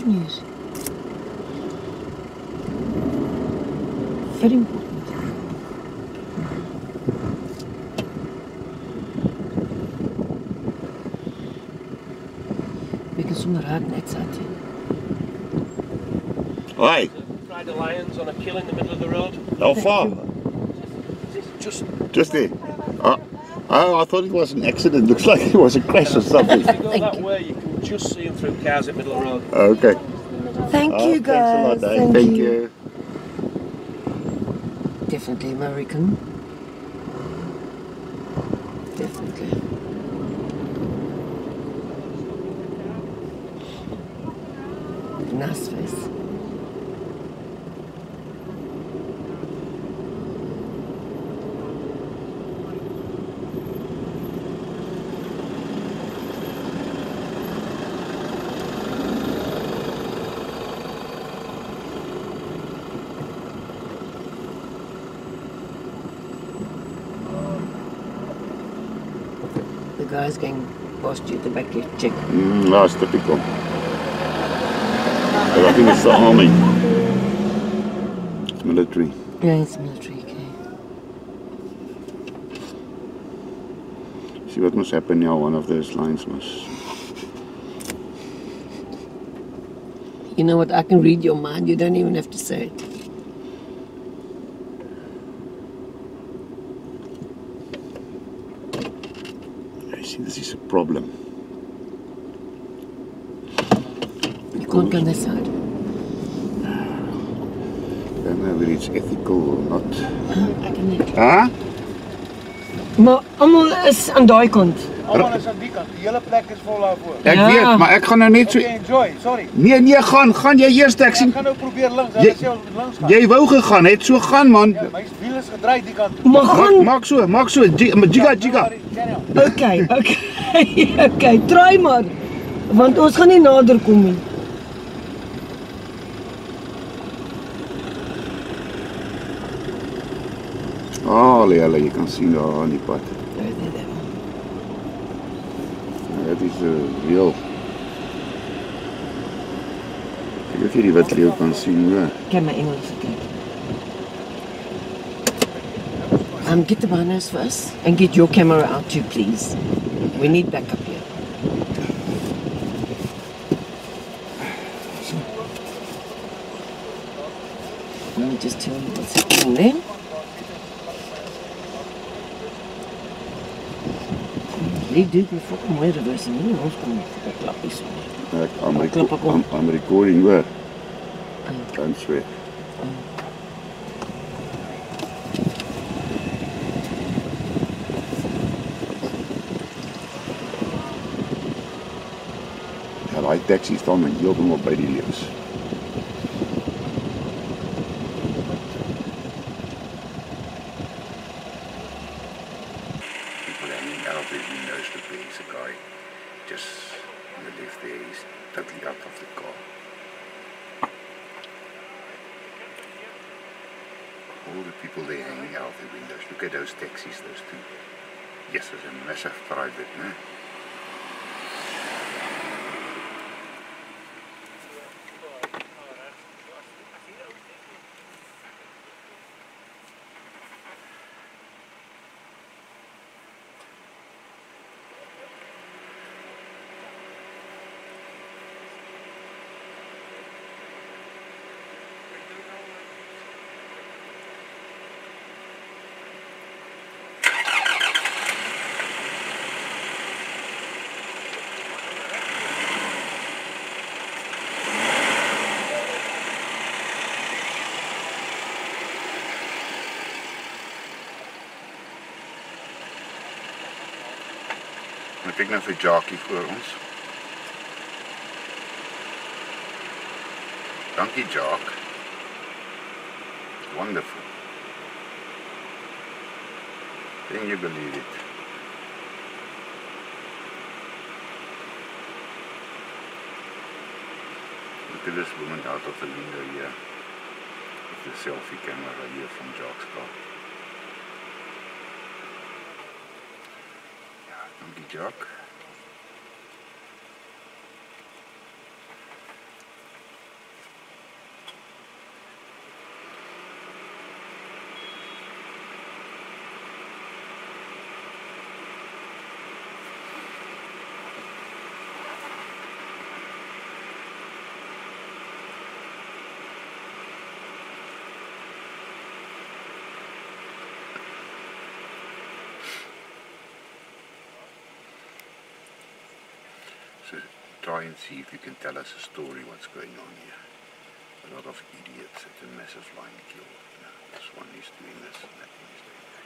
good news. Very important. We can sonder haar net zetten. Hi. Fried the lions on a kill in the middle of the road. How far? Just there. Oh, I thought it was an accident. Looks like it was a crash or something. If you go that way, you can just see them through cars in the middle of the road. Okay. Thank you, guys. Thanks a lot, Thank you. Definitely American. Definitely. Nice face. The guy's going past you at the back left, check. That's typical. But I think it's the army. It's military. Yeah, it's military, okay. See what must happen now, one of those lines must... You know what, I can read your mind, you don't even have to say it. See, this is a problem. You can't go on that side. I don't know whether it's ethical or not. Ek kan nie. Huh? Maar almal is aan daai kant. Almal is aan die kant. Die hele plek is vol daarvoor. Ek weet, maar ek gaan nou net so... Okay, enjoy, sorry. Nee, gaan jy eers ek sien. Ek gaan nou probeer links, hulle sê ons moet links gaan. Jy wou gegaan, het so gaan man. Ja, my wiel is gedraai die kant toe. Maar gaan... Maak so, jigga. Okay. Okay, try maar. Want ons gaan nie nader kom nie. Hulle, jy kan sien daar aan die pad. Dit is reël. Ek weet jy die wit leeu kan sien, hoor. Kan my Engels kyk. Get the banners first and get your camera out too, please. We need backup here. Let me just tell you what's happening there. They do be fucking way reversing me. Ons kom vir klappies. I'm recording, hoor. Don't swear. Ja, daai taxi staan met heeltemal by die leeu's. People hanging out of their windows to there's a guy just on the left there, he's totally out of the car. All the people there hanging out of their windows. Look at those taxis, those two. Yes, there's a massive private, no? Ek kyk nou vir Jackie voor ons. Dankie, Jack. Wonderful. Can you believe it? Look at this woman out of the window here with the selfie camera here from Jack's car. Dankie, Jack. try and see if you can tell us a story what's going on here. A lot of idiots at a massive line kill. You know, this one is doing this and that one is doing that.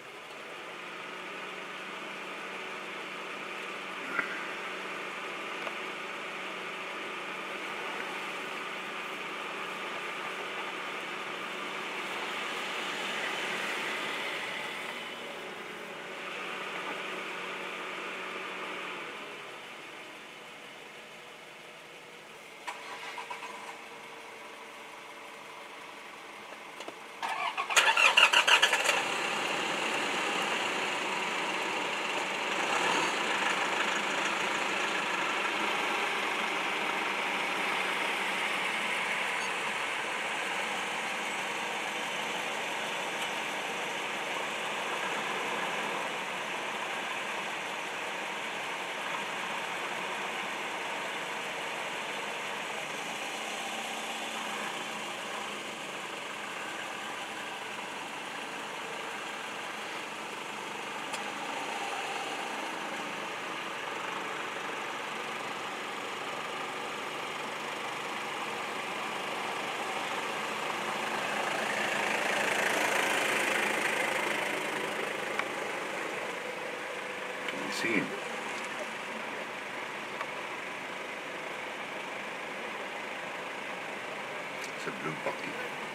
See him. It's a blue bucket.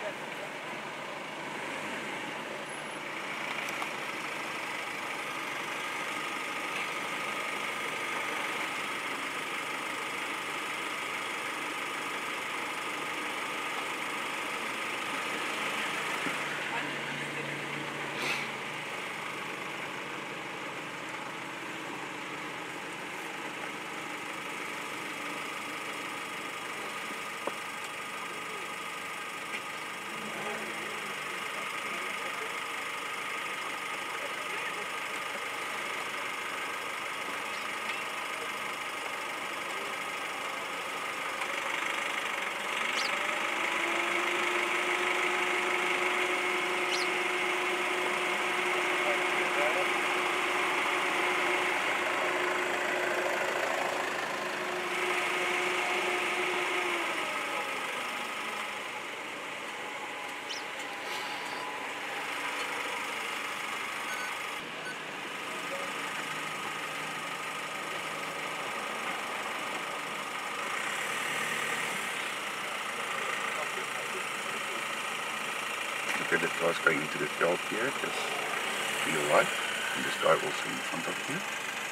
Look at the cars going into the veld here, just to your right, and this guy also in front of you.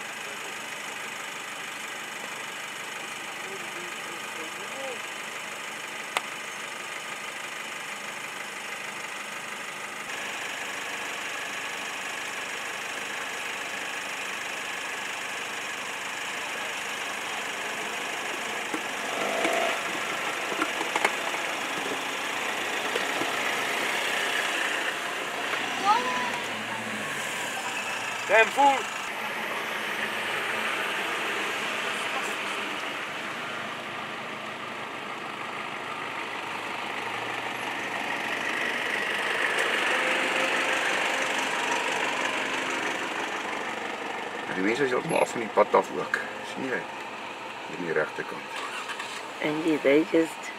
Damn fool! Die mense is heeltemal af van die pad af ook. Sien jy? Hier aan die regterkant. And they just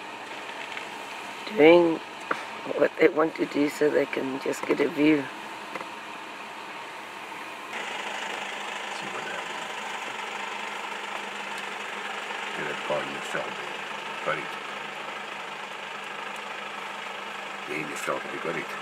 doing what they want to do so they can just get a view. See what happens. Get that car in the veld there. Got it. There in the veld, you got it.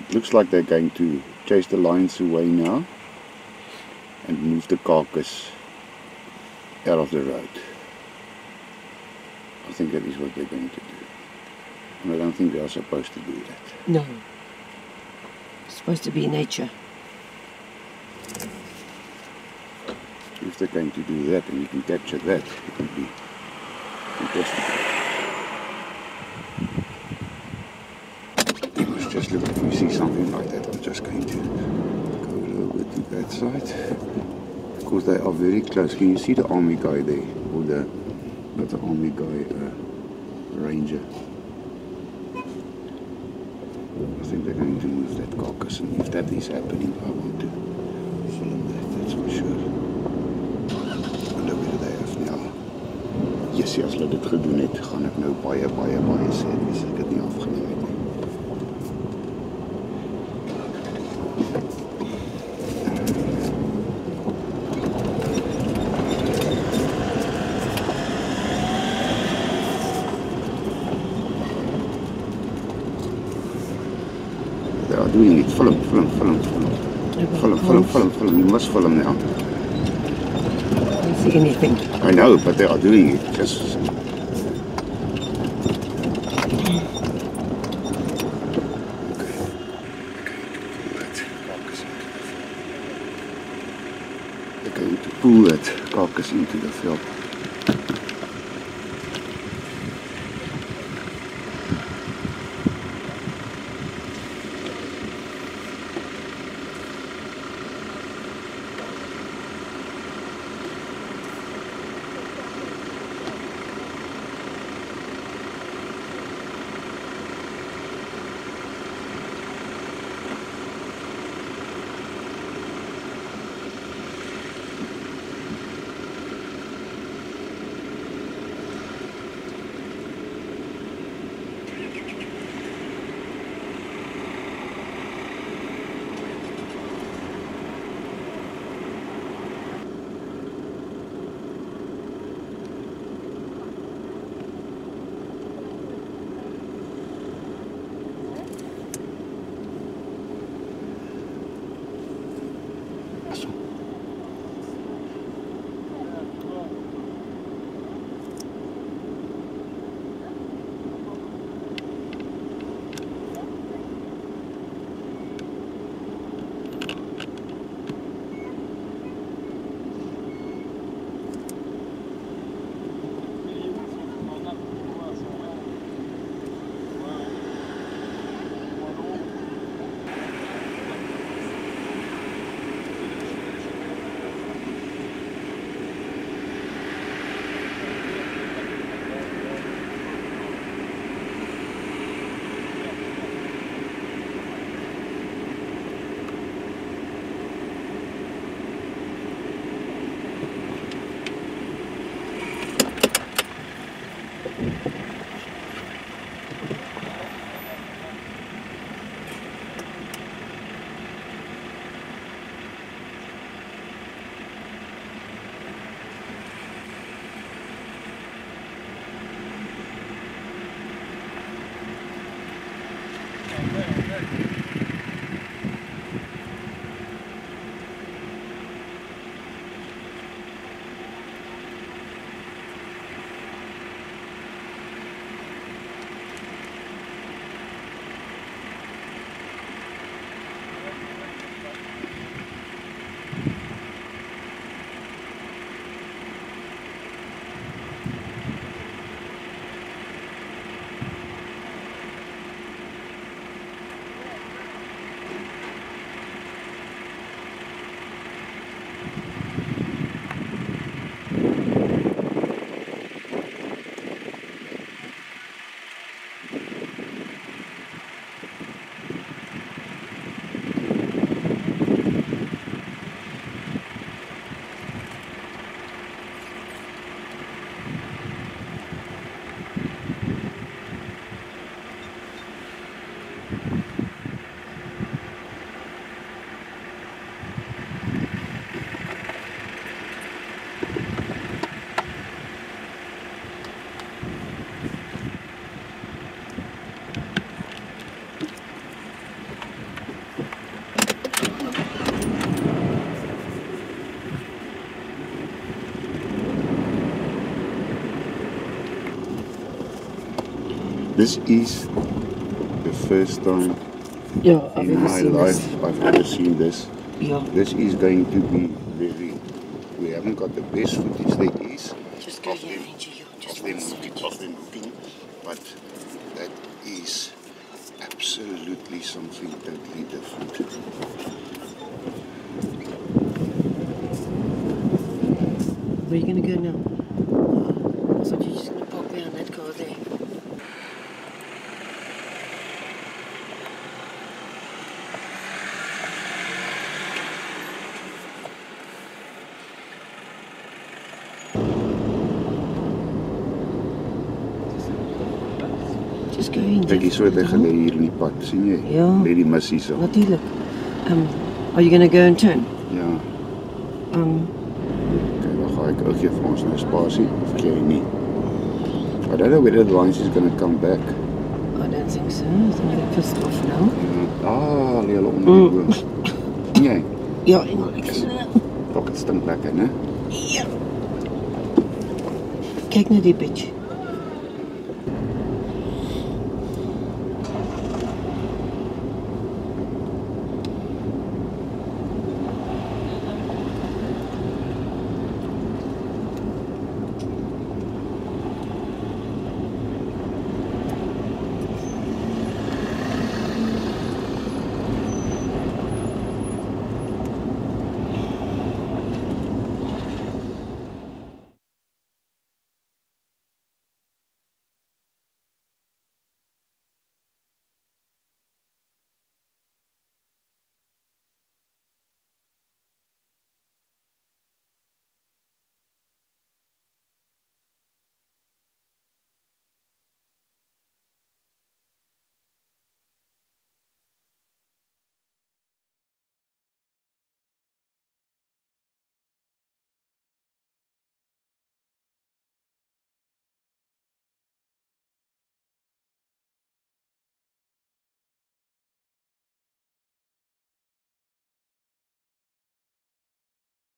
Looks like they're going to chase the lions away now and move the carcass out of the road. I think that is what they're going to do. And I don't think they are supposed to do that. No. It's supposed to be nature. If they're going to do that and you can capture that, it would be fantastic. I was just looking, if you see something like that, I'm just going to go a little bit to that side. Because they are very close. Can you see the army guy there? Or not the army guy, ranger. I think they're going to move that carcass, and if that is happening, I want to film that, that's for sure. En dan willen they of nou. Jessie, as hulle dit gedoen het, gaan ek nou baie sad wees ek dit nie afgeneem het nie. They are doing it. Film. You must film now. I don't see anything. I know, but they are doing it. Just they're going to pull that carcass into the veld. This is the first time Yeah, I've in ever my seen life this. I've ever seen this. Yeah. This is going to be very. We haven't got the best footage there is Just go of here, them, Angie. Just of one them second. hooking, but that is absolutely something totally different. Where are you going to go now? I thought you were just going to park behind that car there. Just go in. Kyk, hier so het hy gelê hier in die pad, sien jy? Ja. Lê die missie so. Natuurlijk. Are you going to go and turn? Ja. Um, Okay, dan ga ek ook gee vir ons nou spasie, of gee hy nie? I don't know whether the lines is going to come back. I don't think so. I think they're pissed off now. Ah, lê hulle onder die boom. Nee, Ja, ek sien dit. ook het stink lekker, né? Ja. Kyk na die bitch.